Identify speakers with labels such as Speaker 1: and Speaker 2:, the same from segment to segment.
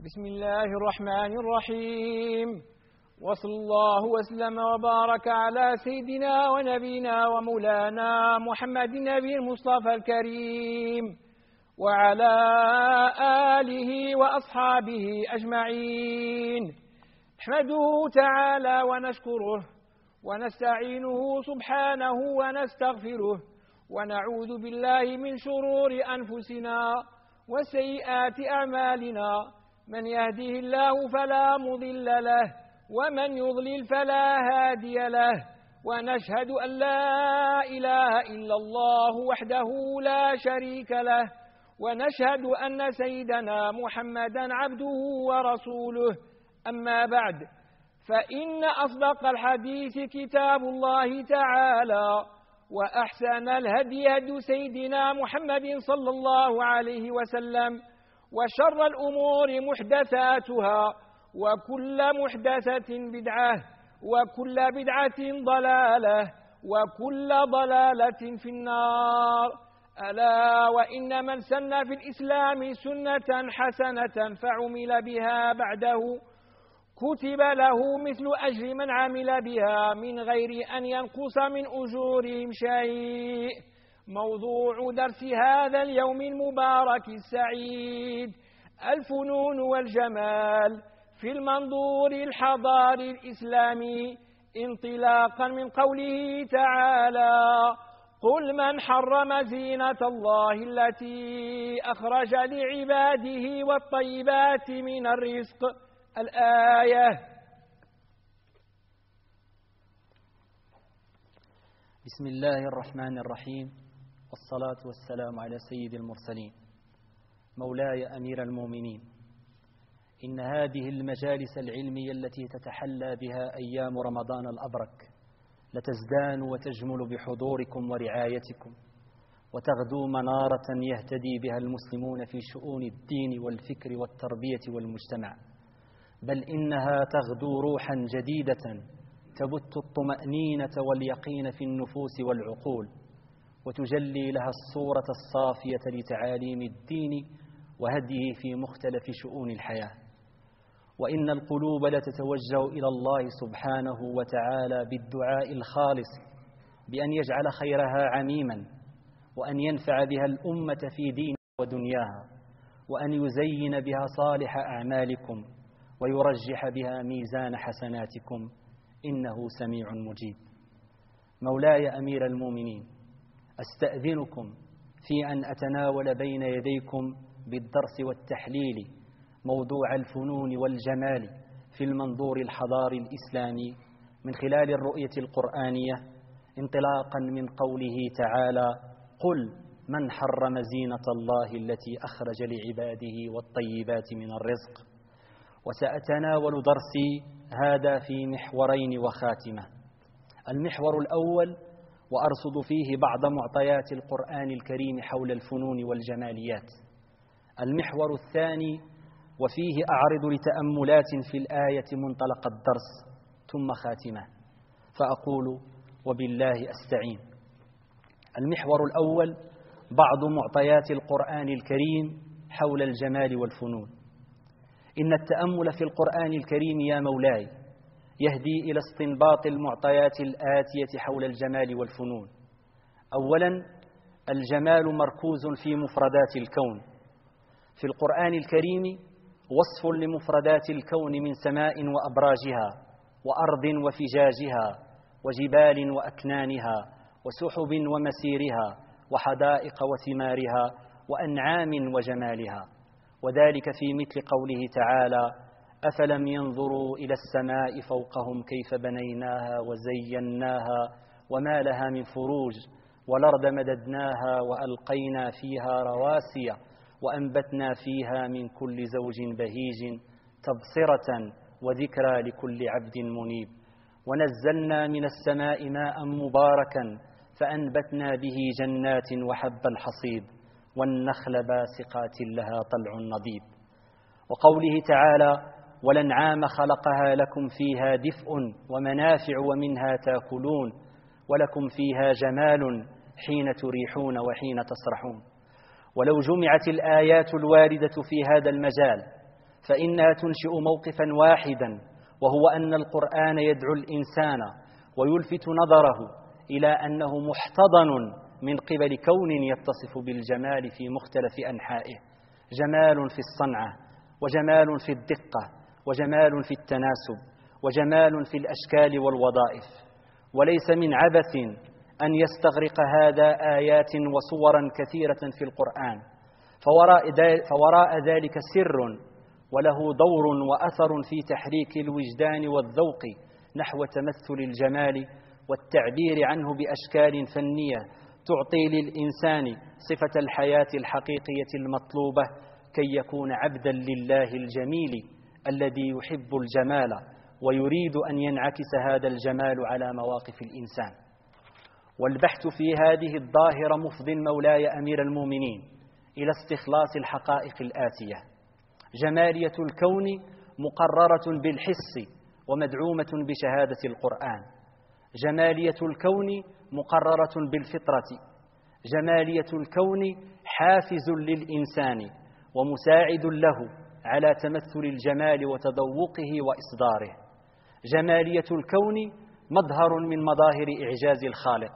Speaker 1: بسم الله الرحمن الرحيم، وصلى الله وسلم وبارك على سيدنا ونبينا ومولانا محمد النبي المصطفى الكريم وعلى آله وأصحابه أجمعين. نحمده تعالى ونشكره ونستعينه سبحانه ونستغفره، ونعوذ بالله من شرور أنفسنا وسيئات أعمالنا، من يهده الله فلا مضل له ومن يضلل فلا هادي له، ونشهد أن لا إله إلا الله وحده لا شريك له، ونشهد أن سيدنا محمدا عبده ورسوله. أما بعد، فإن أصدق الحديث كتاب الله تعالى، وأحسن الهدي هدي سيدنا محمد صلى الله عليه وسلم، وشر الأمور محدثاتها، وكل محدثة بدعة، وكل بدعة ضلالة، وكل ضلالة في النار. ألا وإن من سن في الإسلام سنة حسنة فعمل بها بعده كتب له مثل أجر من عمل بها من غير أن ينقص من أجورهم شيء. موضوع درس هذا اليوم المبارك السعيد: الفنون والجمال في المنظور الحضاري الإسلامي، انطلاقا من قوله تعالى: قل من حرم زينة الله التي أخرج لعباده والطيبات من الرزق. الآية.
Speaker 2: بسم الله الرحمن الرحيم، والصلاة والسلام على سيد المرسلين. مولاي أمير المؤمنين، إن هذه المجالس العلمية التي تتحلى بها أيام رمضان الأبرك لتزدان وتجمل بحضوركم ورعايتكم، وتغدو منارة يهتدي بها المسلمون في شؤون الدين والفكر والتربية والمجتمع، بل إنها تغدو روحا جديدة تبث الطمأنينة واليقين في النفوس والعقول، وتجلي لها الصورة الصافية لتعاليم الدين وهديه في مختلف شؤون الحياة. وإن القلوب لتتوجه إلى الله سبحانه وتعالى بالدعاء الخالص بأن يجعل خيرها عميما، وأن ينفع بها الأمة في دينها ودنياها، وأن يزين بها صالح أعمالكم ويرجح بها ميزان حسناتكم، إنه سميع مجيب. مولاي أمير المؤمنين، أستأذنكم في أن أتناول بين يديكم بالدرس والتحليل موضوع الفنون والجمال في المنظور الحضاري الإسلامي من خلال الرؤية القرآنية، انطلاقا من قوله تعالى: قل من حرم زينة الله التي أخرج لعباده والطيبات من الرزق. وسأتناول درسي هذا في محورين وخاتمة. المحور الأول، وأرصد فيه بعض معطيات القرآن الكريم حول الفنون والجماليات. المحور الثاني، وفيه أعرض لتأملات في الآية منطلق الدرس، ثم خاتمة، فأقول: وبالله أستعين. المحور الأول، بعض معطيات القرآن الكريم حول الجمال والفنون. إن التأمل في القرآن الكريم يا مولاي يهدي إلى استنباط المعطيات الآتية حول الجمال والفنون. أولا، الجمال مركوز في مفردات الكون. في القرآن الكريم وصف لمفردات الكون من سماء وأبراجها، وأرض وفجاجها، وجبال وأكنانها، وسحب ومسيرها، وحدائق وثمارها، وأنعام وجمالها. وذلك في مثل قوله تعالى: أفلم ينظروا إلى السماء فوقهم كيف بنيناها وزيناها وما لها من فروج، والأرض مددناها وألقينا فيها رواسي وأنبتنا فيها من كل زوج بهيج تبصرة وذكرى لكل عبد منيب، ونزلنا من السماء ماء مباركا فأنبتنا به جنات وحب الحصيد والنخل باسقات لها طلع نضيد. وقوله تعالى: والأنعام خلقها لكم فيها دفء ومنافع ومنها تاكلون ولكم فيها جمال حين تريحون وحين تسرحون. ولو جمعت الآيات الواردة في هذا المجال فإنها تنشئ موقفا واحدا، وهو أن القرآن يدعو الإنسان ويلفت نظره إلى أنه محتضن من قبل كون يتصف بالجمال في مختلف أنحائه، جمال في الصنعة، وجمال في الدقة، وجمال في التناسب، وجمال في الأشكال والوظائف. وليس من عبث أن يستغرق هذا آيات وصورا كثيرة في القرآن، فوراء ذلك سر وله دور وأثر في تحريك الوجدان والذوق نحو تمثل الجمال والتعبير عنه بأشكال فنية تعطي للإنسان صفة الحياة الحقيقية المطلوبة كي يكون عبدا لله الجميل الذي يحب الجمال ويريد أن ينعكس هذا الجمال على مواقف الإنسان. والبحث في هذه الظاهرة مفض مولاي أمير المؤمنين إلى استخلاص الحقائق الآتية: جمالية الكون مقررة بالحس ومدعومة بشهادة القرآن، جمالية الكون مقررة بالفطرة، جمالية الكون حافز للإنسان ومساعد له على تمثل الجمال وتذوقه وإصداره، جمالية الكون مظهر من مظاهر إعجاز الخالق،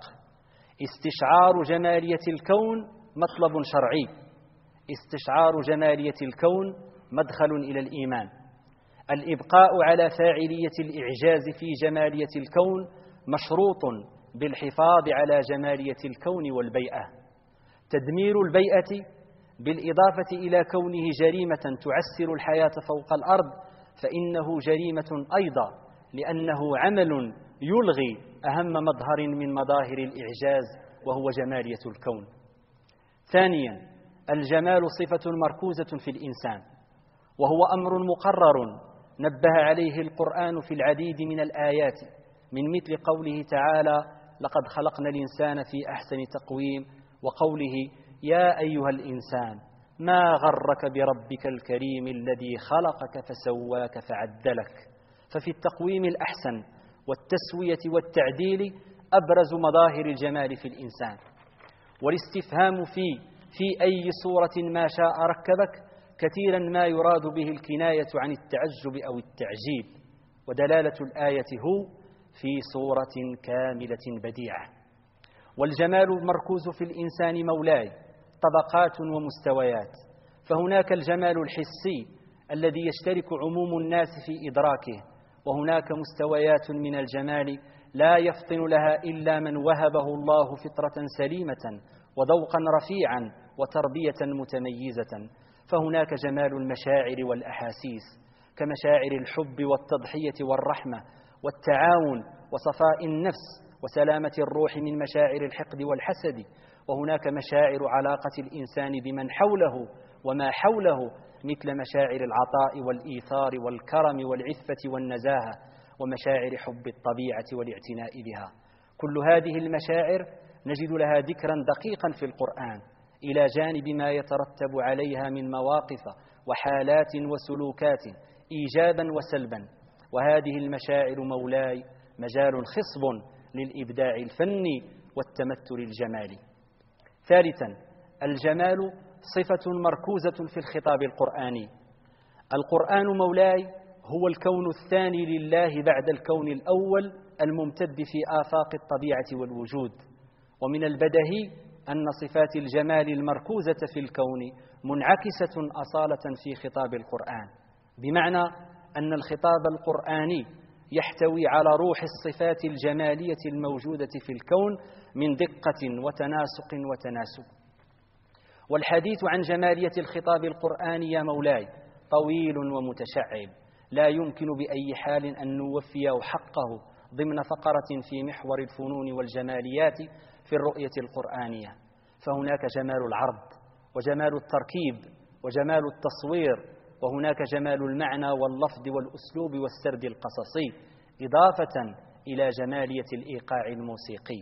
Speaker 2: استشعار جمالية الكون مطلب شرعي، استشعار جمالية الكون مدخل إلى الإيمان، الإبقاء على فاعلية الإعجاز في جمالية الكون مشروط بالحفاظ على جمالية الكون والبيئة، تدمير البيئة بالإضافة إلى كونه جريمة تعسر الحياة فوق الأرض فإنه جريمة أيضا، لأنه عمل يلغي أهم مظهر من مظاهر الإعجاز وهو جمالية الكون. ثانيا، الجمال صفة مركوزة في الإنسان، وهو أمر مقرر نبه عليه القرآن في العديد من الآيات، من مثل قوله تعالى: لقد خلقنا الإنسان في أحسن تقويم، وقوله: يا أيها الإنسان ما غرك بربك الكريم الذي خلقك فسواك فعدلك. ففي التقويم الأحسن والتسوية والتعديل أبرز مظاهر الجمال في الإنسان. والاستفهام في أي صورة ما شاء ركبك كثيرا ما يراد به الكناية عن التعجب أو التعجيب، ودلالة الآية هو في صورة كاملة بديعة. والجمال المركوز في الإنسان مولاي طبقات ومستويات، فهناك الجمال الحسي الذي يشترك عموم الناس في إدراكه، وهناك مستويات من الجمال لا يفطن لها إلا من وهبه الله فطرة سليمة وذوقا رفيعا وتربية متميزة. فهناك جمال المشاعر والأحاسيس كمشاعر الحب والتضحية والرحمة والتعاون وصفاء النفس وسلامة الروح من مشاعر الحقد والحسد. وهناك مشاعر علاقة الإنسان بمن حوله وما حوله مثل مشاعر العطاء والإيثار والكرم والعفة والنزاهة، ومشاعر حب الطبيعة والاعتناء بها. كل هذه المشاعر نجد لها ذكرا دقيقا في القرآن، إلى جانب ما يترتب عليها من مواقف وحالات وسلوكات إيجابا وسلبا. وهذه المشاعر مولاي مجال خصب للإبداع الفني والتمثل الجمالي. ثالثا، الجمال صفة مركوزة في الخطاب القرآني. القرآن مولاي هو الكون الثاني لله بعد الكون الأول الممتد في آفاق الطبيعة والوجود. ومن البديهي أن صفات الجمال المركوزة في الكون منعكسة أصالة في خطاب القرآن، بمعنى أن الخطاب القرآني يحتوي على روح الصفات الجمالية الموجودة في الكون من دقة وتناسق وتناسب. والحديث عن جمالية الخطاب القرآني يا مولاي طويل ومتشعب، لا يمكن بأي حال أن نوفيه حقه ضمن فقرة في محور الفنون والجماليات في الرؤية القرآنية. فهناك جمال العرض وجمال التركيب وجمال التصوير، وهناك جمال المعنى واللفظ والأسلوب والسرد القصصي، إضافة إلى جمالية الإيقاع الموسيقي.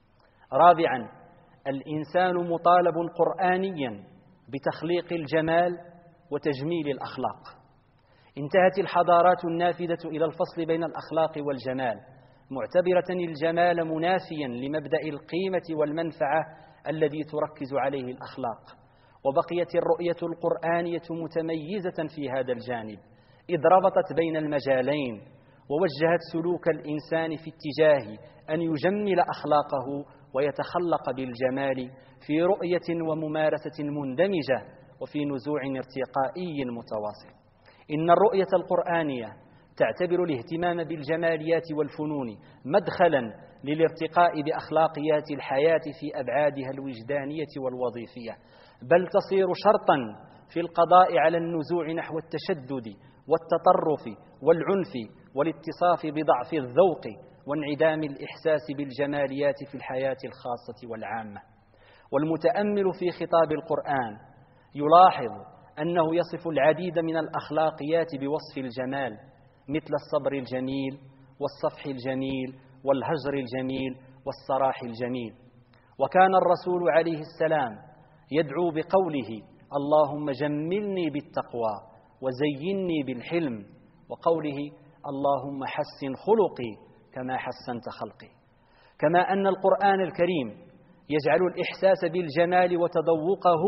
Speaker 2: رابعا، الإنسان مطالب قرآنيا بتخليق الجمال وتجميل الأخلاق. انتهت الحضارات النافذة إلى الفصل بين الأخلاق والجمال، معتبرة الجمال منافيا لمبدأ القيمة والمنفعة الذي تركز عليه الأخلاق. وبقيت الرؤية القرآنية متميزة في هذا الجانب، إذ ربطت بين المجالين ووجهت سلوك الإنسان في اتجاه أن يجمل أخلاقه ويتخلق بالجمال في رؤية وممارسة مندمجة وفي نزوع ارتقائي متواصل. إن الرؤية القرآنية تعتبر الاهتمام بالجماليات والفنون مدخلا للارتقاء بأخلاقيات الحياة في أبعادها الوجدانية والوظيفية، بل تصير شرطا في القضاء على النزوع نحو التشدد والتطرف والعنف والاتصاف بضعف الذوق وانعدام الإحساس بالجماليات في الحياة الخاصة والعامة. والمتأمل في خطاب القرآن يلاحظ أنه يصف العديد من الأخلاقيات بوصف الجمال، مثل الصبر الجميل والصفح الجميل والهجر الجميل والصراح الجميل. وكان الرسول عليه السلام يدعو بقوله: اللهم جملني بالتقوى وزيني بالحلم، وقوله: اللهم حسن خلقي كما حسنت خلقي. كما أن القرآن الكريم يجعل الإحساس بالجمال وتذوقه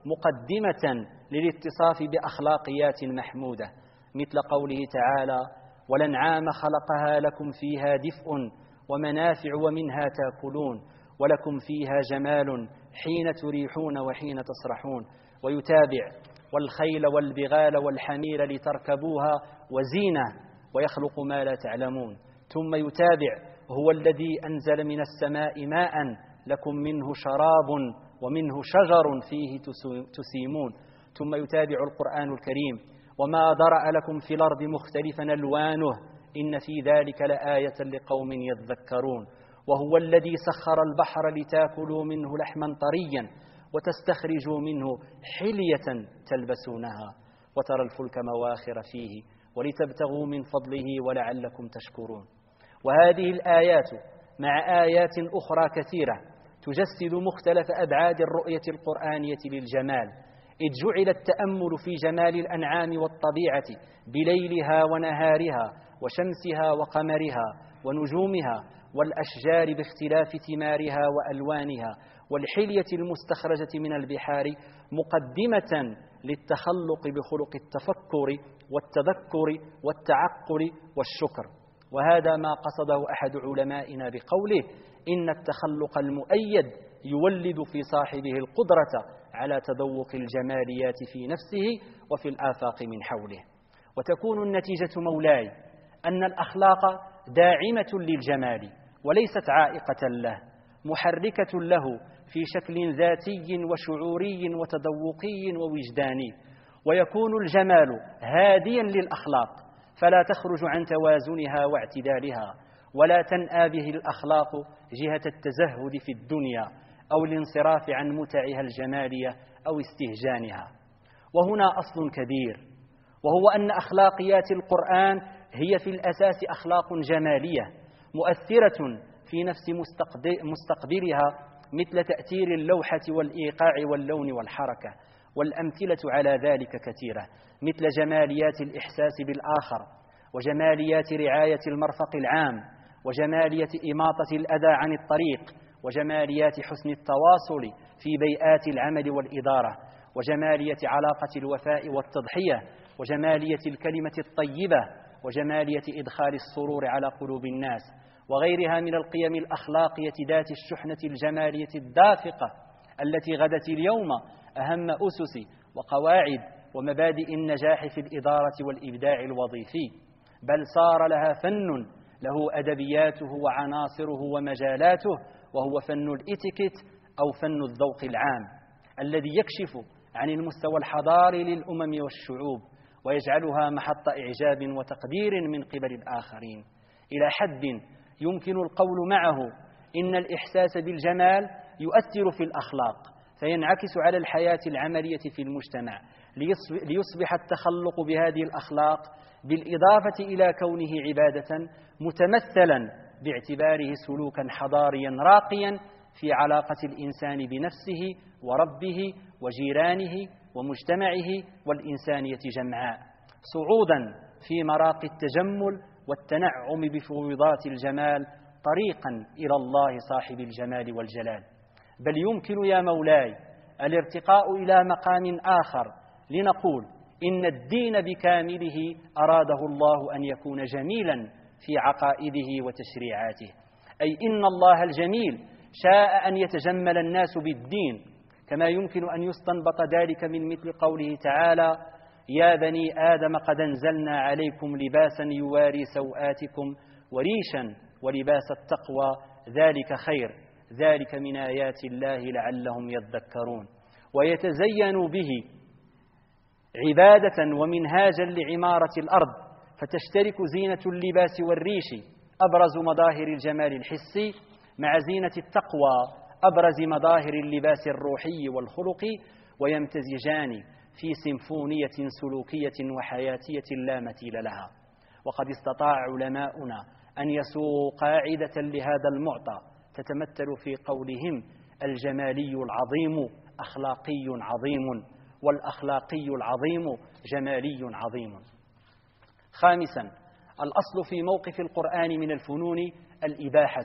Speaker 2: مقدمة للاتصاف بأخلاقيات محمودة، مثل قوله تعالى: والأنعام خلقها لكم فيها دفء ومنافع ومنها تأكلون ولكم فيها جمال حين تريحون وحين تسرحون. ويتابع: والخيل والبغال والحمير لتركبوها وزينة ويخلق ما لا تعلمون. ثم يتابع: هو الذي أنزل من السماء ماء لكم منه شراب ومنه شجر فيه تسيمون. ثم يتابع القرآن الكريم: وما ذرأ لكم في الأرض مختلفا ألوانه إن في ذلك لآية لقوم يذكرون. وهو الذي سخر البحر لتاكلوا منه لحما طريا وتستخرجوا منه حلية تلبسونها وترى الفلك مواخر فيه ولتبتغوا من فضله ولعلكم تشكرون. وهذه الآيات مع آيات أخرى كثيرة تجسد مختلف أبعاد الرؤية القرآنية للجمال، إذ جعل التأمل في جمال الأنعام والطبيعة بليلها ونهارها وشمسها وقمرها ونجومها والأشجار باختلاف ثمارها وألوانها والحلية المستخرجة من البحار مقدمة للتخلق بخلق التفكر والتذكر والتعقل والشكر. وهذا ما قصده أحد علمائنا بقوله: إن التخلق المؤيد يولد في صاحبه القدرة على تذوق الجماليات في نفسه وفي الآفاق من حوله. وتكون النتيجة مولاي أن الأخلاق داعمة للجمال وليست عائقة له، محركة له في شكل ذاتي وشعوري وتذوقي ووجداني. ويكون الجمال هاديا للأخلاق فلا تخرج عن توازنها واعتدالها، ولا تنأى به الأخلاق جهة التزهد في الدنيا أو الانصراف عن متعها الجمالية أو استهجانها. وهنا أصل كبير، وهو أن أخلاقيات القرآن هي في الأساس أخلاق جمالية مؤثرة في نفس مستقبلها، مثل تأثير اللوحة والإيقاع واللون والحركة. والأمثلة على ذلك كثيرة، مثل جماليات الإحساس بالآخر، وجماليات رعاية المرفق العام، وجمالية إماطة الأذى عن الطريق، وجماليات حسن التواصل في بيئات العمل والإدارة، وجمالية علاقة الوفاء والتضحية، وجمالية الكلمة الطيبة، وجمالية إدخال السرور على قلوب الناس، وغيرها من القيم الأخلاقية ذات الشحنة الجمالية الدافقة التي غدت اليوم أهم أسس وقواعد ومبادئ النجاح في الإدارة والإبداع الوظيفي، بل صار لها فن له أدبياته وعناصره ومجالاته، وهو فن الإتيكيت أو فن الذوق العام الذي يكشف عن المستوى الحضاري للأمم والشعوب ويجعلها محط إعجاب وتقدير من قبل الآخرين، إلى حد يمكن القول معه إن الإحساس بالجمال يؤثر في الأخلاق فينعكس على الحياة العملية في المجتمع، ليصبح التخلق بهذه الأخلاق بالإضافة إلى كونه عبادة متمثلا باعتباره سلوكا حضاريا راقيا في علاقة الإنسان بنفسه وربه وجيرانه ومجتمعه والإنسانية جمعاء، صعودا في مراقي التجمل والتنعم بفوضات الجمال طريقا إلى الله صاحب الجمال والجلال. بل يمكن يا مولاي الارتقاء إلى مقام آخر لنقول إن الدين بكامله أراده الله أن يكون جميلا في عقائده وتشريعاته، أي إن الله الجميل شاء أن يتجمل الناس بالدين، كما يمكن أن يستنبط ذلك من مثل قوله تعالى: يا بني آدم قد أنزلنا عليكم لباسا يواري سوآتكم وريشا ولباس التقوى ذلك خير ذلك من آيات الله لعلهم يذكرون. ويتزين به عبادة ومنهاجا لعمارة الأرض، فتشترك زينة اللباس والريش أبرز مظاهر الجمال الحسي مع زينة التقوى أبرز مظاهر اللباس الروحي والخلقي، ويمتزجان في سيمفونية سلوكية وحياتية لا مثيل لها. وقد استطاع علماؤنا أن يسوقوا قاعدة لهذا المعطى تتمثل في قولهم: الجمالي العظيم أخلاقي عظيم، والأخلاقي العظيم جمالي عظيم. خامسا، الأصل في موقف القرآن من الفنون الإباحة.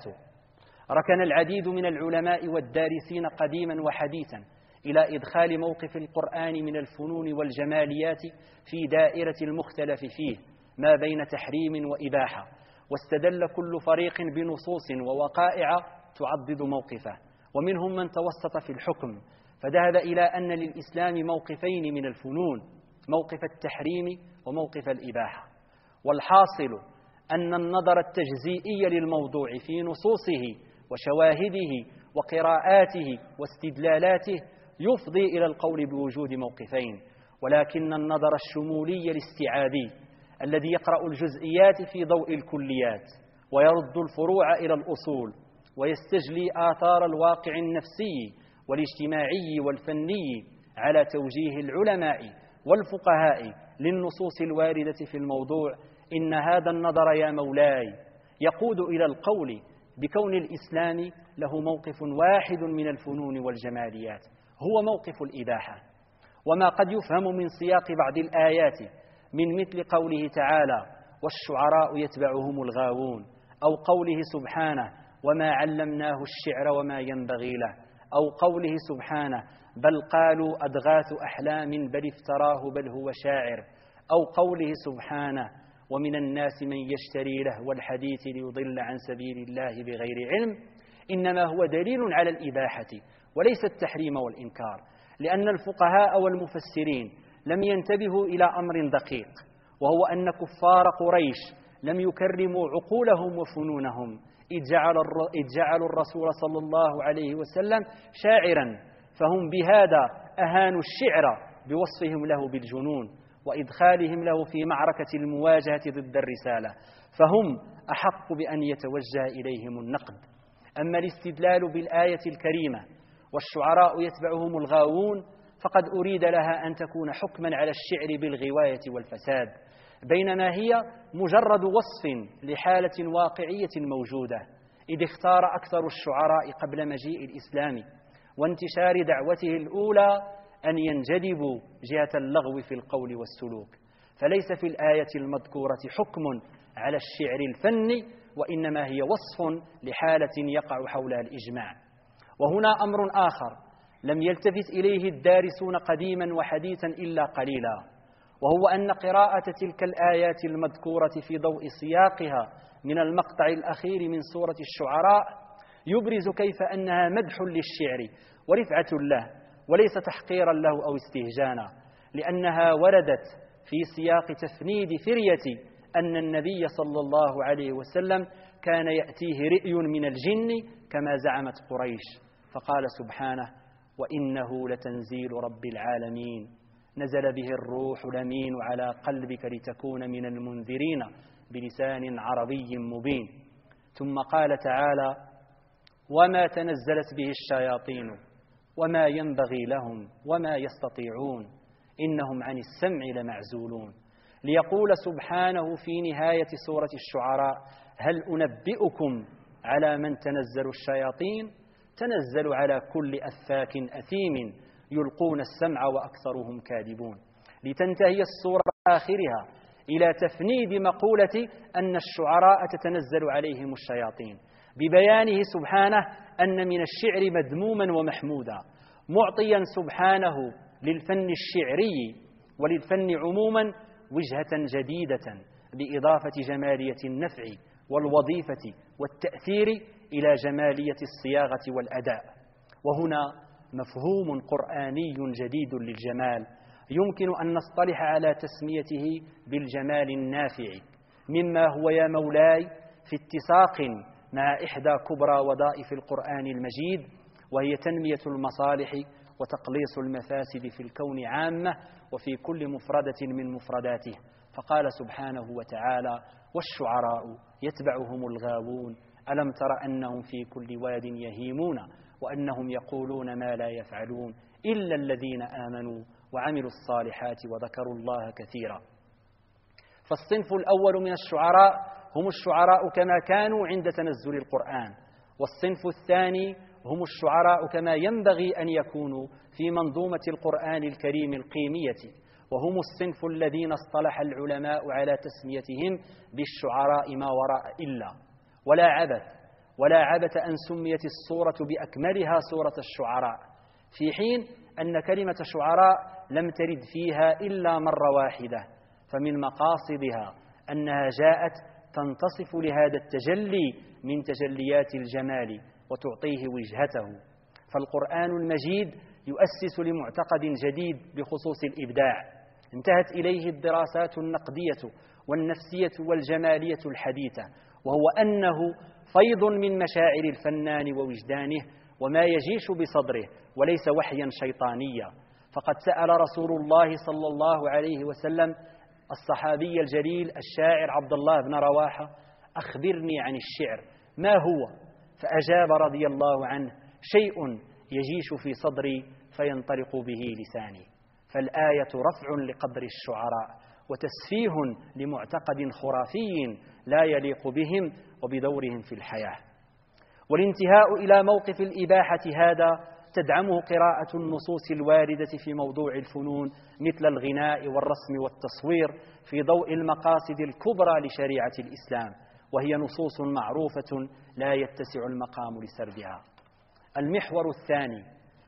Speaker 2: ركن العديد من العلماء والدارسين قديما وحديثا إلى إدخال موقف القرآن من الفنون والجماليات في دائرة المختلف فيه ما بين تحريم وإباحة، واستدل كل فريق بنصوص ووقائع تعضد موقفه، ومنهم من توسط في الحكم فذهب إلى أن للإسلام موقفين من الفنون: موقف التحريم وموقف الإباحة. والحاصل أن النظر التجزئي للموضوع في نصوصه وشواهده وقراءاته واستدلالاته يفضي إلى القول بوجود موقفين، ولكن النظر الشمولي الاستيعابي الذي يقرأ الجزئيات في ضوء الكليات ويرد الفروع إلى الأصول ويستجلي آثار الواقع النفسي والاجتماعي والفني على توجيه العلماء والفقهاء للنصوص الواردة في الموضوع، إن هذا النظر يا مولاي يقود إلى القول بكون الإسلام له موقف واحد من الفنون والجماليات، هو موقف الإباحة. وما قد يفهم من سياق بعض الآيات من مثل قوله تعالى: والشعراء يتبعهم الغاوون، أو قوله سبحانه: وما علمناه الشعر وما ينبغي له، أو قوله سبحانه: بل قالوا أضغاث أحلام بل افتراه بل هو شاعر، أو قوله سبحانه: ومن الناس من يشتري لهو الحديث ليضل عن سبيل الله بغير علم، إنما هو دليل على الإباحة وليس التحريم والإنكار، لأن الفقهاء والمفسرين لم ينتبهوا إلى أمر دقيق، وهو أن كفار قريش لم يكرموا عقولهم وفنونهم، إذ جعلوا الرسول صلى الله عليه وسلم شاعرا، فهم بهذا أهانوا الشعر بوصفهم له بالجنون وإدخالهم له في معركة المواجهة ضد الرسالة، فهم أحق بأن يتوجه إليهم النقد. أما الاستدلال بالآية الكريمة والشعراء يتبعهم الغاوون فقد أريد لها أن تكون حكما على الشعر بالغواية والفساد، بينما هي مجرد وصف لحالة واقعية موجودة، إذ اختار أكثر الشعراء قبل مجيء الإسلام وانتشار دعوته الأولى أن ينجذبوا جهة اللغو في القول والسلوك، فليس في الآية المذكورة حكم على الشعر الفني، وإنما هي وصف لحالة يقع حولها الإجماع. وهنا أمر آخر لم يلتفت إليه الدارسون قديما وحديثا إلا قليلا، وهو أن قراءة تلك الآيات المذكورة في ضوء سياقها من المقطع الأخير من سورة الشعراء يبرز كيف أنها مدح للشعر ورفعة له وليس تحقيرا له أو استهجانا، لأنها وردت في سياق تفنيد فرية أن النبي صلى الله عليه وسلم كان يأتيه رئي من الجن كما زعمت قريش، فقال سبحانه: وإنه لتنزيل رب العالمين نزل به الروح الأمين على قلبك لتكون من المنذرين بلسان عربي مبين. ثم قال تعالى: وما تنزلت به الشياطين وما ينبغي لهم وما يستطيعون إنهم عن السمع لمعزولون، ليقول سبحانه في نهاية سورة الشعراء: هل أنبئكم على من تنزل الشياطين؟ تنزل على كل أفاك أثيم يلقون السمع وأكثرهم كاذبون، لتنتهي السورة آخرها إلى تفنيد مقولة أن الشعراء تتنزل عليهم الشياطين، ببيانه سبحانه أن من الشعر مذموما ومحمودا، معطيا سبحانه للفن الشعري وللفن عموما وجهة جديدة بإضافة جمالية النفع والوظيفة والتأثير إلى جمالية الصياغة والأداء. وهنا مفهوم قرآني جديد للجمال يمكن أن نصطلح على تسميته بالجمال النافع، مما هو يا مولاي في اتساق مع إحدى كبرى وظائف القرآن المجيد، وهي تنمية المصالح وتقليص المفاسد في الكون عامة وفي كل مفردة من مفرداته. فقال سبحانه وتعالى: والشعراء يتبعهم الغاوون ألم تر أنهم في كل واد يهيمون وأنهم يقولون ما لا يفعلون إلا الذين آمنوا وعملوا الصالحات وذكروا الله كثيرا. فالصنف الأول من الشعراء هم الشعراء كما كانوا عند تنزل القرآن، والصنف الثاني هم الشعراء كما ينبغي أن يكونوا في منظومة القرآن الكريم القيمية، وهم الصنف الذين اصطلح العلماء على تسميتهم بالشعراء ما وراء إلا. ولا عبث أن سميت السورة بأكملها سورة الشعراء، في حين أن كلمة شعراء لم ترد فيها إلا مرة واحدة، فمن مقاصدها أنها جاءت تنتصف لهذا التجلي من تجليات الجمال وتعطيه وجهته. فالقرآن المجيد يؤسس لمعتقد جديد بخصوص الإبداع انتهت إليه الدراسات النقدية والنفسية والجمالية الحديثة، وهو أنه فيض من مشاعر الفنان ووجدانه وما يجيش بصدره وليس وحيا شيطانيا. فقد سأل رسول الله صلى الله عليه وسلم الصحابي الجليل الشاعر عبد الله بن رواحة: أخبرني عن الشعر ما هو؟ فأجاب رضي الله عنه: شيء يجيش في صدري فينطلق به لساني. فالآية رفع لقدر الشعراء وتسفيه لمعتقد خرافي لا يليق بهم وبدورهم في الحياة. والانتهاء إلى موقف الإباحة هذا تدعمه قراءة النصوص الواردة في موضوع الفنون مثل الغناء والرسم والتصوير في ضوء المقاصد الكبرى لشريعة الإسلام، وهي نصوص معروفة لا يتسع المقام لسردها. المحور الثاني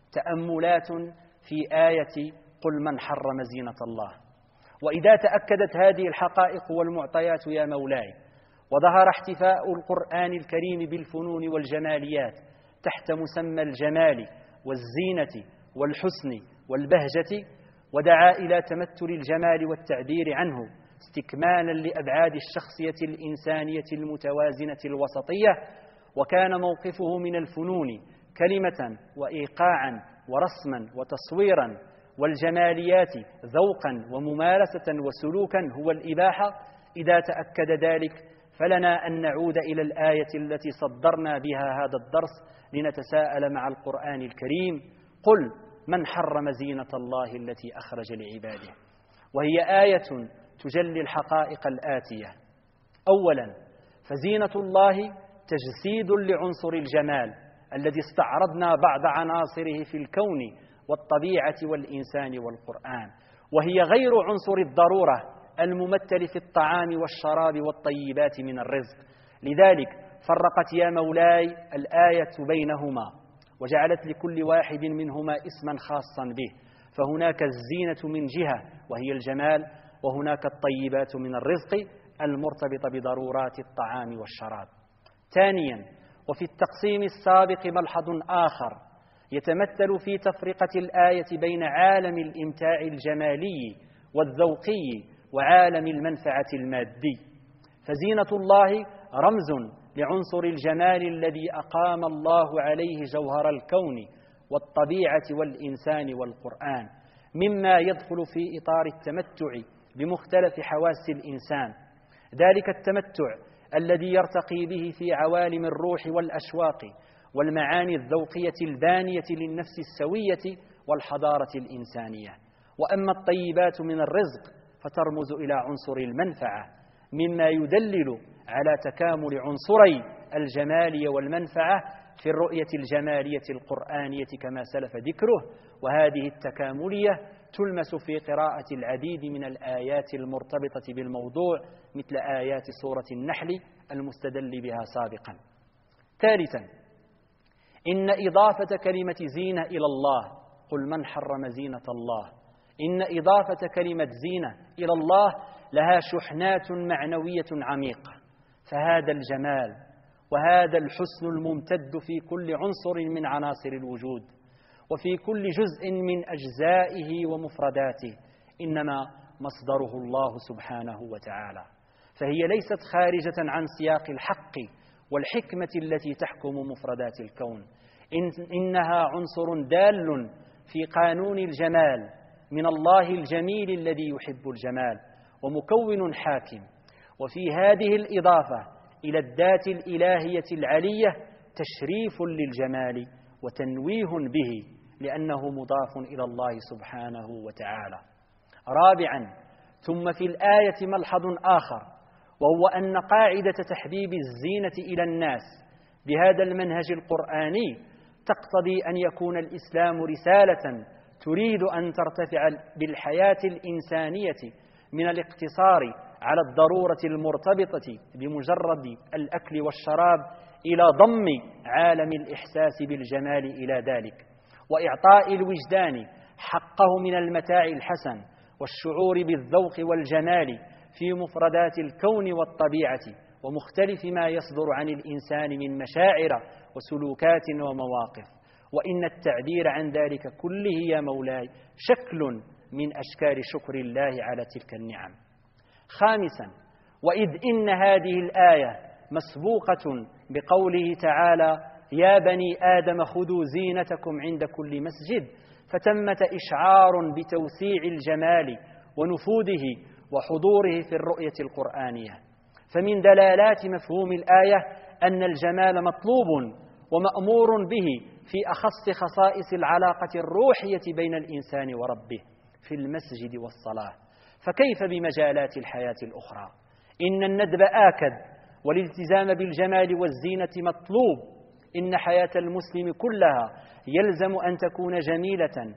Speaker 2: تأملات في آية قل من حرم زينة الله. وإذا تأكدت هذه الحقائق والمعطيات يا مولاي، وظهر احتفاء القرآن الكريم بالفنون والجماليات تحت مسمى الجمال والزينة والحسن والبهجة، ودعا إلى تمثل الجمال والتعبير عنه استكمالا لأبعاد الشخصية الإنسانية المتوازنة الوسطية، وكان موقفه من الفنون كلمة وإيقاعا ورسما وتصويرا والجماليات ذوقا وممارسة وسلوكا هو الإباحة. إذا تأكد ذلك فلنا أن نعود إلى الآية التي صدرنا بها هذا الدرس لنتساءل مع القرآن الكريم: قل من حرم زينة الله التي أخرج لعباده. وهي آية تجلي الحقائق الآتية: أولا، فزينة الله تجسيد لعنصر الجمال الذي استعرضنا بعض عناصره في الكون والطبيعة والإنسان والقرآن، وهي غير عنصر الضرورة الممثل في الطعام والشراب والطيبات من الرزق. لذلك فرقت يا مولاي الآية بينهما وجعلت لكل واحد منهما اسما خاصا به، فهناك الزينة من جهة وهي الجمال، وهناك الطيبات من الرزق المرتبطة بضرورات الطعام والشراب. ثانيا، وفي التقسيم السابق ملحظ آخر يتمثل في تفرقة الآية بين عالم الإمتاع الجمالي والذوقي وعالم المنفعة المادي. فزينة الله رمز لعنصر الجمال الذي أقام الله عليه جوهر الكون والطبيعة والإنسان والقرآن، مما يدخل في إطار التمتع بمختلف حواس الإنسان، ذلك التمتع الذي يرتقي به في عوالم الروح والأشواق والمعاني الذوقية البانية للنفس السوية والحضارة الإنسانية. وأما الطيبات من الرزق فترمز إلى عنصر المنفعة، مما يدلل على تكامل عنصري الجمال والمنفعة في الرؤية الجمالية القرآنية كما سلف ذكره. وهذه التكاملية تلمس في قراءة العديد من الآيات المرتبطة بالموضوع مثل آيات سورة النحل المستدل بها سابقا. ثالثا، إن إضافة كلمة زينة إلى الله قل من حرم زينة الله. إن إضافة كلمة زينة إلى الله لها شحنات معنوية عميقة، فهذا الجمال وهذا الحسن الممتد في كل عنصر من عناصر الوجود وفي كل جزء من أجزائه ومفرداته إنما مصدره الله سبحانه وتعالى، فهي ليست خارجة عن سياق الحق والحكمة التي تحكم مفردات الكون، إنها عنصر دال في قانون الجمال من الله الجميل الذي يحب الجمال ومكون حاكم. وفي هذه الإضافة إلى الذات الإلهية العلية تشريف للجمال وتنويه به لأنه مضاف إلى الله سبحانه وتعالى. رابعا، ثم في الآية ملحظ آخر، وهو أن قاعدة تحبيب الزينة إلى الناس بهذا المنهج القرآني تقتضي أن يكون الإسلام رسالة تريد أن ترتفع بالحياة الإنسانية من الاقتصار على الضرورة المرتبطة بمجرد الأكل والشراب إلى ضم عالم الإحساس بالجمال إلى ذلك، وإعطاء الوجدان حقه من المتاع الحسن والشعور بالذوق والجمال في مفردات الكون والطبيعة ومختلف ما يصدر عن الإنسان من مشاعر وسلوكات ومواقف. وإن التعبير عن ذلك كله يا مولاي شكل من أشكال شكر الله على تلك النعم. خامسا، وإذ إن هذه الآية مسبوقة بقوله تعالى يا بني آدم خذوا زينتكم عند كل مسجد، فتمت إشعار بتوسيع الجمال ونفوذه وحضوره في الرؤية القرآنية. فمن دلالات مفهوم الآية أن الجمال مطلوب ومأمور به في أخص خصائص العلاقة الروحية بين الإنسان وربه في المسجد والصلاة، فكيف بمجالات الحياة الأخرى؟ إن الندب آكد والالتزام بالجمال والزينة مطلوب. إن حياة المسلم كلها يلزم أن تكون جميلة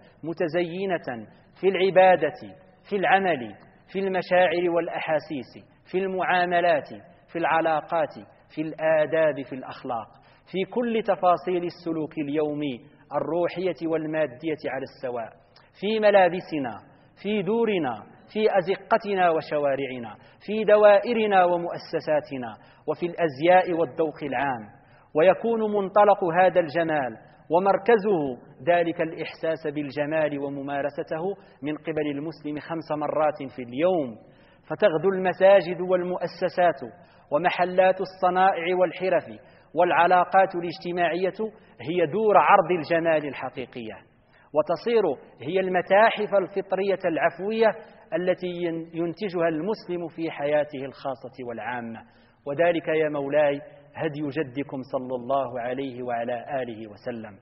Speaker 2: متزينة في العبادة، في العمل، في المشاعر والأحاسيس، في المعاملات، في العلاقات، في الآداب، في الأخلاق، في كل تفاصيل السلوك اليومي الروحية والمادية على السواء، في ملابسنا، في دورنا، في أزقتنا وشوارعنا، في دوائرنا ومؤسساتنا، وفي الأزياء والذوق العام. ويكون منطلق هذا الجمال ومركزه ذلك الإحساس بالجمال وممارسته من قبل المسلم 5 مرات في اليوم، فتغدو المساجد والمؤسسات ومحلات الصنائع والحرف والعلاقات الاجتماعية هي دور عرض الجمال الحقيقية، وتصير هي المتاحف الفطرية العفوية التي ينتجها المسلم في حياته الخاصة والعامة. وذلك يا مولاي هدي جدكم صلى الله عليه وعلى آله وسلم.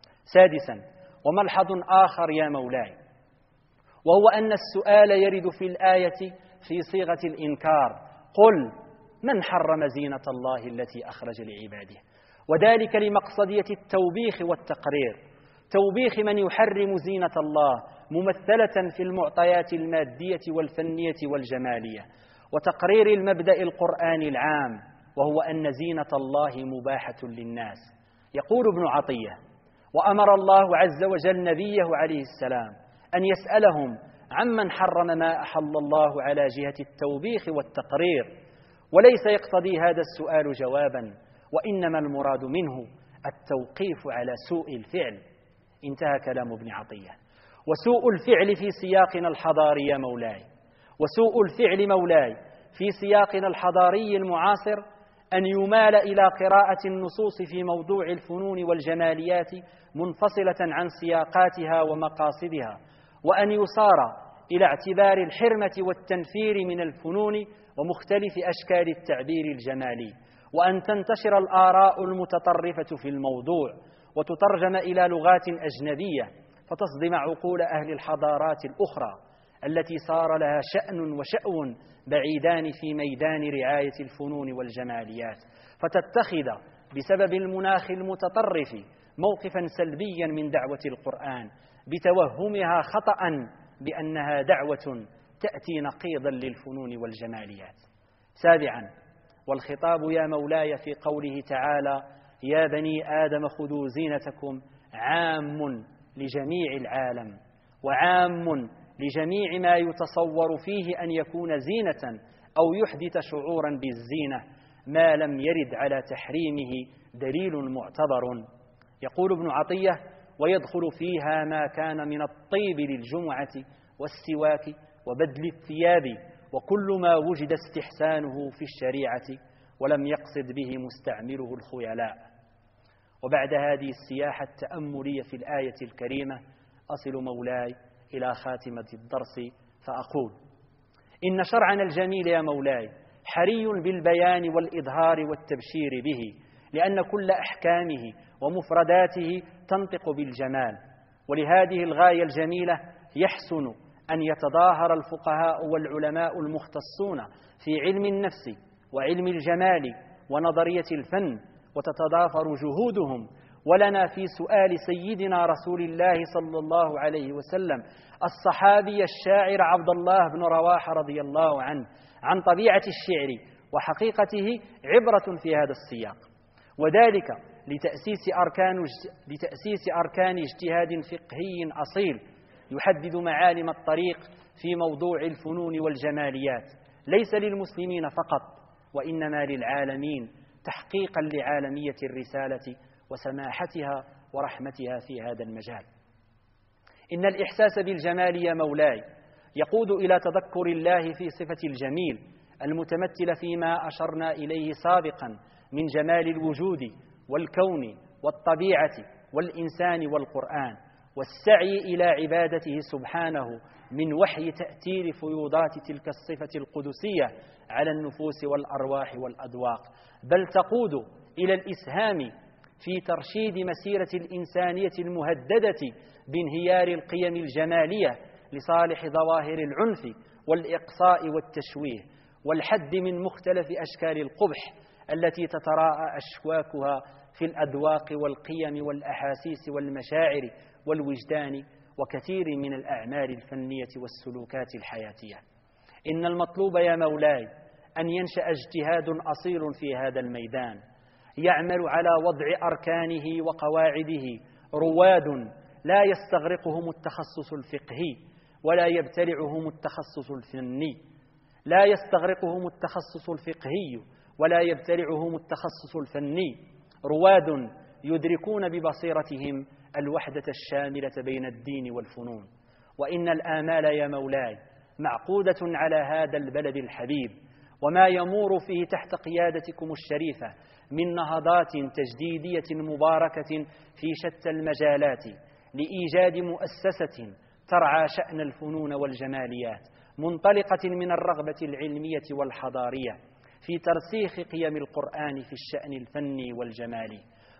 Speaker 2: سادسا، وملحظ آخر يا مولاي، وهو أن السؤال يرد في الآية في صيغة الإنكار: قل من حرم زينة الله التي أخرج لعباده، وذلك لمقصدية التوبيخ والتقرير، توبيخ من يحرم زينة الله ممثلة في المعطيات المادية والفنية والجمالية، وتقرير المبدأ القرآني العام وهو أن زينة الله مباحة للناس. يقول ابن عطية: وأمر الله عز وجل نبيه عليه السلام أن يسألهم عمن حرم ما أحل الله على جهة التوبيخ والتقرير، وليس يقتضي هذا السؤال جوابا، وإنما المراد منه التوقيف على سوء الفعل. انتهى كلام ابن عطية. وسوء الفعل في سياقنا الحضاري يا مولاي، وسوء الفعل مولاي في سياقنا الحضاري المعاصر أن يمال إلى قراءة النصوص في موضوع الفنون والجماليات منفصلة عن سياقاتها ومقاصدها، وأن يصار إلى اعتبار الحرمة والتنفير من الفنون ومختلف أشكال التعبير الجمالي، وأن تنتشر الآراء المتطرفة في الموضوع وتترجم إلى لغات أجنبية فتصدم عقول أهل الحضارات الأخرى التي صار لها شأن وشأو بعيدان في ميدان رعاية الفنون والجماليات، فتتخذ بسبب المناخ المتطرف موقفا سلبيا من دعوة القرآن بتوهمها خطأ بأنها دعوة تأتي نقيضا للفنون والجماليات. سابعا، والخطاب يا مولاي في قوله تعالى: يا بني آدم خذوا زينتكم عام لجميع العالم، وعام لجميع ما يتصور فيه أن يكون زينة أو يحدث شعورا بالزينة، ما لم يرد على تحريمه دليل معتبر. يقول ابن عطية: ويدخل فيها ما كان من الطيب للجمعة والسواك وبدل الثياب وكل ما وجد استحسانه في الشريعة ولم يقصد به مستعمله الخيلاء. وبعد هذه السياحة التأملية في الآية الكريمة أصل مولاي إلى خاتمة الدرس فأقول: إن شرعنا الجميل يا مولاي حري بالبيان والإظهار والتبشير به، لأن كل أحكامه ومفرداته تنطق بالجمال، ولهذه الغاية الجميلة يحسن أن يتظاهر الفقهاء والعلماء المختصون في علم النفس وعلم الجمال ونظرية الفن، وتتضافر جهودهم ولنا في سؤال سيدنا رسول الله صلى الله عليه وسلم الصحابي الشاعر عبد الله بن رواحة رضي الله عنه عن طبيعة الشعر وحقيقته عبرة في هذا السياق، وذلك لتأسيس أركان اجتهاد فقهي أصيل يحدد معالم الطريق في موضوع الفنون والجماليات، ليس للمسلمين فقط وإنما للعالمين، تحقيقا لعالمية الرسالة وسماحتها ورحمتها في هذا المجال. إن الإحساس بالجمال يا مولاي يقود إلى تذكر الله في صفة الجميل المتمثل فيما أشرنا إليه سابقا من جمال الوجود والكون والطبيعة والإنسان والقرآن، والسعي إلى عبادته سبحانه من وحي تأثير فيوضات تلك الصفة القدسية على النفوس والأرواح والأذواق، بل تقود إلى الإسهام في ترشيد مسيرة الإنسانية المهددة بانهيار القيم الجمالية لصالح ظواهر العنف والإقصاء والتشويه والحد من مختلف أشكال القبح التي تتراءى أشواكها في الأذواق والقيم والأحاسيس والمشاعر والوجدان وكثير من الأعمال الفنية والسلوكات الحياتية. إن المطلوب يا مولاي أن ينشأ اجتهاد أصيل في هذا الميدان يعمل على وضع أركانه وقواعده رواد لا يستغرقهم التخصص الفقهي ولا يبتلعهم التخصص الفني، لا يستغرقهم التخصص الفقهي ولا يبتلعهم التخصص الفني، رواد يدركون ببصيرتهم الوحدة الشاملة بين الدين والفنون. وإن الآمال يا مولاي معقودة على هذا البلد الحبيب وما يمور فيه تحت قيادتكم الشريفة من نهضات تجديدية مباركة في شتى المجالات لإيجاد مؤسسة ترعى شأن الفنون والجماليات منطلقة من الرغبة العلمية والحضارية في ترسيخ قيم القرآن في الشأن الفني والجمالي،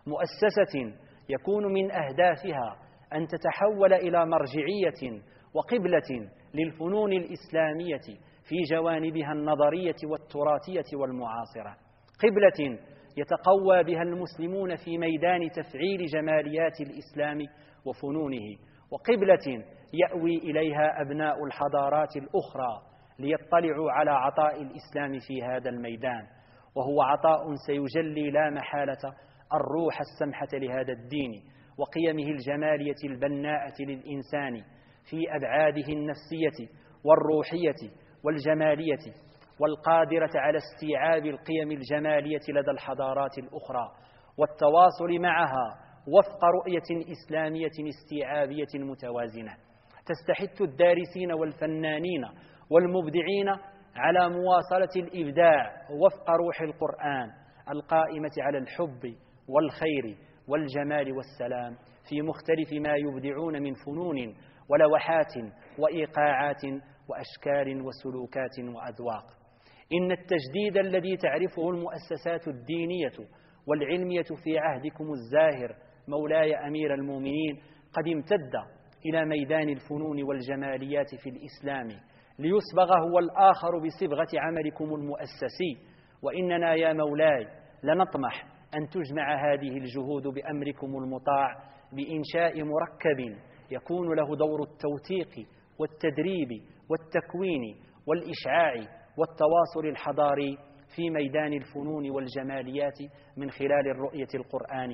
Speaker 2: مؤسسة يكون من أهدافها أن تتحول إلى مرجعية وقبلة للفنون الإسلامية في جوانبها النظرية والتراثية والمعاصرة، قبلة يتقوى بها المسلمون في ميدان تفعيل جماليات الإسلام وفنونه، وقبلة يأوي إليها أبناء الحضارات الأخرى ليطلعوا على عطاء الإسلام في هذا الميدان، وهو عطاء سيجلي لا محالة الروح السمحة لهذا الدين وقيمه الجمالية البناءة للإنسان في أبعاده النفسية والروحية والجمالية، والقادرة على استيعاب القيم الجمالية لدى الحضارات الأخرى والتواصل معها وفق رؤية إسلامية استيعابية متوازنة تستحث الدارسين والفنانين والمبدعين على مواصلة الإبداع وفق روح القرآن القائمة على الحب والخير والجمال والسلام في مختلف ما يبدعون من فنون ولوحات وإيقاعات وأشكال وسلوكات وأذواق. إن التجديد الذي تعرفه المؤسسات الدينية والعلمية في عهدكم الزاهر مولاي أمير المؤمنين قد امتد إلى ميدان الفنون والجماليات في الإسلام ليصبغ هو الآخر بصبغة عملكم المؤسسي، وإننا يا مولاي لنطمح أن تجمع هذه الجهود بأمركم المطاع بإنشاء مركب يكون له دور التوثيق والتدريب والتكوين والإشعاع والتواصل الحضاري في ميدان الفنون والجماليات من خلال الرؤية القرآنية،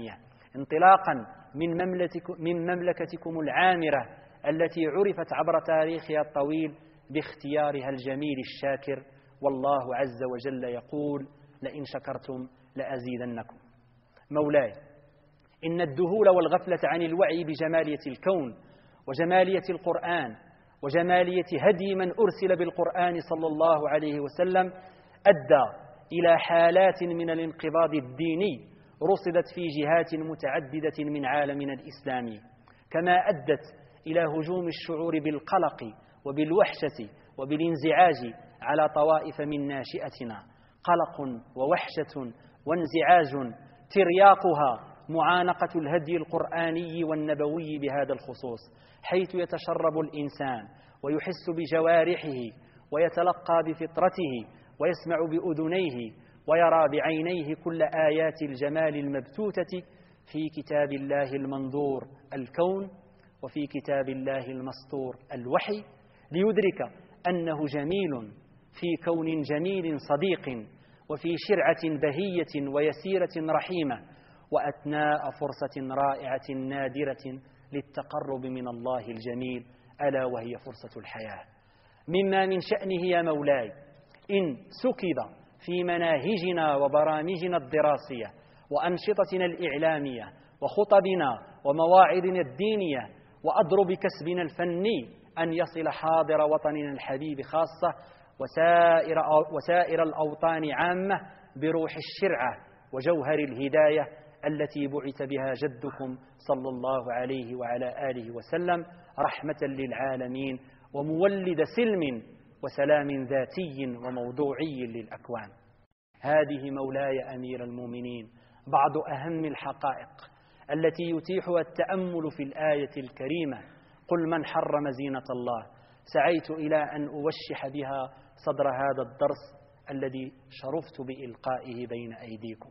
Speaker 2: انطلاقا من مملكتكم العامرة التي عرفت عبر تاريخها الطويل باختيارها الجميل الشاكر. والله عز وجل يقول: لئن شكرتم لأزيدنكم. مولاي، إن الذهول والغفلة عن الوعي بجمالية الكون وجمالية القرآن وجمالية هدي من أرسل بالقرآن صلى الله عليه وسلم أدى إلى حالات من الانقباض الديني رصدت في جهات متعددة من عالمنا الإسلامي، كما أدت إلى هجوم الشعور بالقلق وبالوحشة وبالانزعاج على طوائف من ناشئتنا. قلق ووحشة وانزعاج ترياقها معانقة الهدي القرآني والنبوي بهذا الخصوص، حيث يتشرب الإنسان ويحس بجوارحه ويتلقى بفطرته ويسمع بأذنيه ويرى بعينيه كل آيات الجمال المبثوثة في كتاب الله المنظور الكون وفي كتاب الله المسطور الوحي، ليدرك أنه جميل في كون جميل صديق وفي شرعة بهية ويسيرة رحيمة وأثناء فرصة رائعة نادرة للتقرب من الله الجميل، ألا وهي فرصة الحياة. مما من شأنه يا مولاي إن سكب في مناهجنا وبرامجنا الدراسية وأنشطتنا الإعلامية وخطبنا ومواعظنا الدينية وأضرب كسبنا الفني أن يصل حاضر وطننا الحبيب خاصة وسائر الأوطان عامة بروح الشرعة وجوهر الهداية التي بعث بها جدكم صلى الله عليه وعلى آله وسلم رحمة للعالمين ومولد سلم وسلام ذاتي وموضوعي للأكوان. هذه مولاي أمير المؤمنين بعض أهم الحقائق التي يتيحها التأمل في الآية الكريمة: قل من حرم زينة الله. سعيت إلى أن أوشح بها صدر هذا الدرس الذي شرفت بإلقائه بين أيديكم.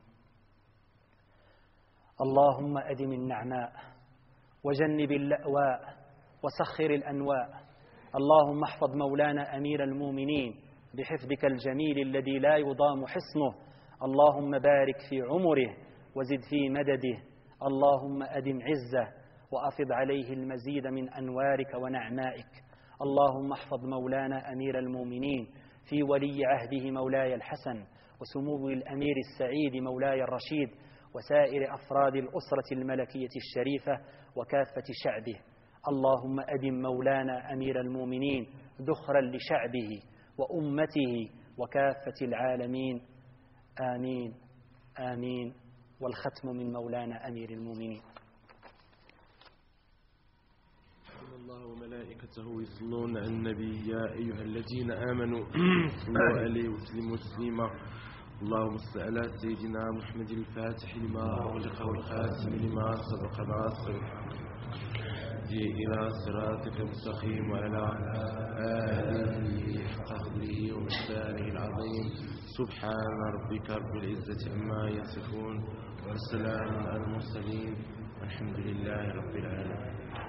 Speaker 2: اللهم أدم النعماء وجنب اللأواء وسخر الأنواء. اللهم احفظ مولانا أمير المؤمنين بحفظك الجميل الذي لا يضام حصنه. اللهم بارك في عمره وزد في مدده. اللهم أدم عزه وأفض عليه المزيد من أنوارك ونعمائك. اللهم احفظ مولانا أمير المؤمنين في ولي عهده مولاي الحسن وسمو الأمير السعيد مولاي الرشيد وسائر أفراد الأسرة الملكية الشريفة وكافة شعبه. اللهم أدم مولانا أمير المؤمنين ذخرا لشعبه وأمته وكافة العالمين. آمين آمين. والختم من مولانا أمير المؤمنين.
Speaker 3: الله وملائكته يصلون على النبي يا أيها الذين آمنوا صلوا عليه وسلموا تسليما. اللهم صل على سيدنا محمد الفاتح لما أغلق والخاتم لما سبق ناصر إلى صراطك المستقيم وعلى آله حق قدره ومقداره العظيم. سبحان ربك رب العزة عما يصفون وسلام على المرسلين والحمد لله رب العالمين.